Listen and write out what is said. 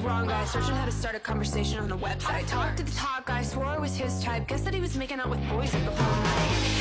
wrong guy, searching how to start a conversation on a website. Talked to the top guy, swore I was his type. Guess that he was making out with boys like a whole night.